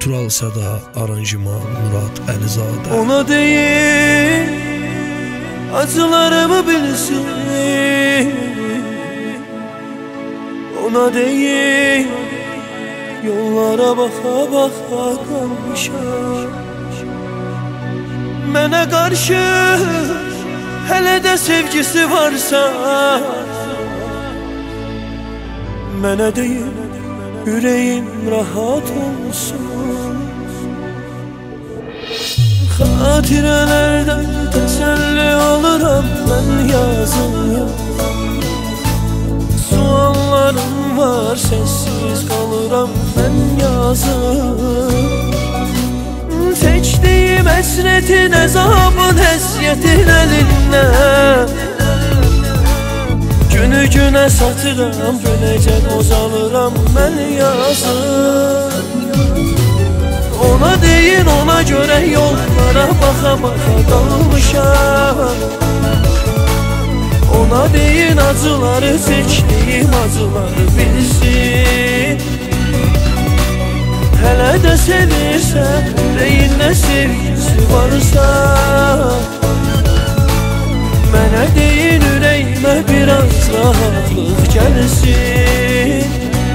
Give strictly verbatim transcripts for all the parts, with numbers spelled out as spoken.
Natural səda, aranjman Murad Əlizadə. Ona deyil, acılarımı bilsin. Ona deyil, yollara baxa baxa qalmışam. Mənə qarşı hələ də sevgisi varsa, mənə deyil, ürəyim rahat olsun. Xatirələrdən təsəlli oluram mən yazım. Suallarım var, sessiz qalıram mən yazım. Çəkdiyim əsrətin, əzabın, həsrətin əlindən günü günə satıram, günəcə qozalıram mən yazım. Ona deyin, ona görə yollara baxa baxa qalmışam. Ona deyin, acıları çəkdiyim acıları bilsin. Hələ də sevirsə, ürəyində sevgisi varsa, mənə deyin, ürəyimə biraz rahatlıq gəlsin.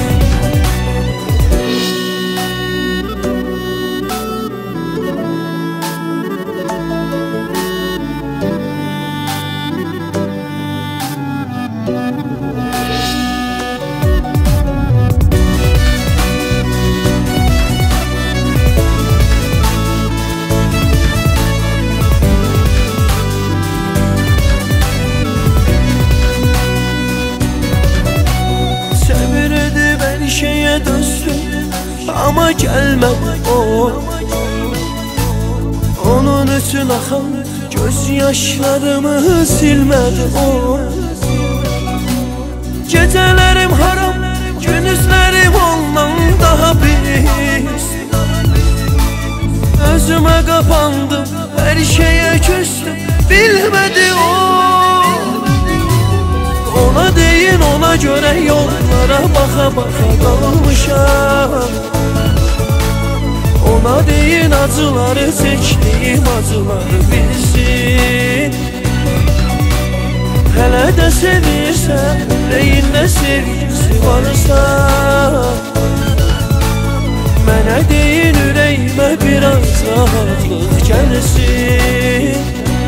Ama gəlmədi o, onun üçün axan göz yaşlarımı silmədi o. Gecələrim haram, gündüzlərim ondan daha pis. Özümə qapandım, hər şeyə küstüm, bilmədi o. Ona deyin, ona görə yollara baxa baxa qalmışam. Ona deyin, acıları çəkdiyim acıları bilsin. Hələ də sevirsə, ürəyində sevgisi varsa, mənə deyin, ürəyimə biraz rahatlıq gəlsin.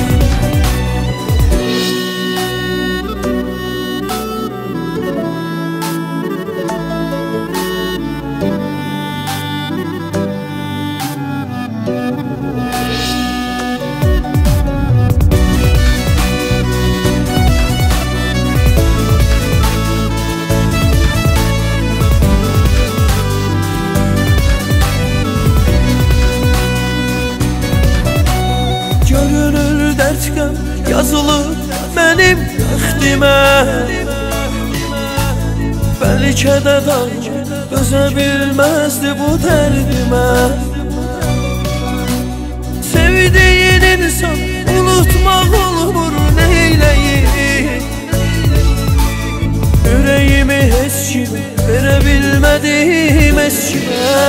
Yazılıb mənim bəxtimə, bəlkə də daha dözə bilməzdi bu dərdimə. Sevdiyin insan unutmaq olmur, neyləyim? Ürəyimi heç kimə verə bilmədim eskimə.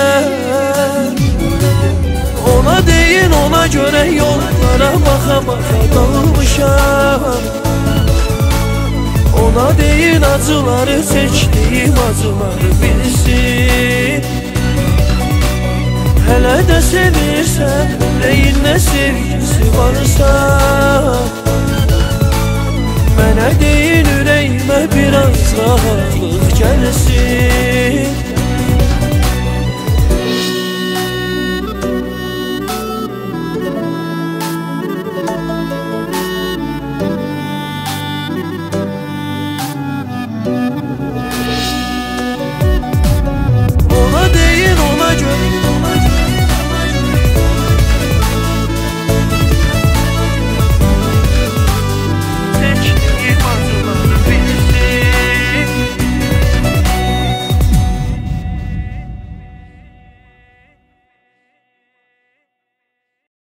Ona deyin, ona görə yollara baxa baxa qalmışam. Ona deyin, acıları çəkdiyim acıları bilsin. Hələ də sevirsə, ürəyində sevgisi varsa, mənə deyin, ürəyimə biraz rahatlıq gəlsin.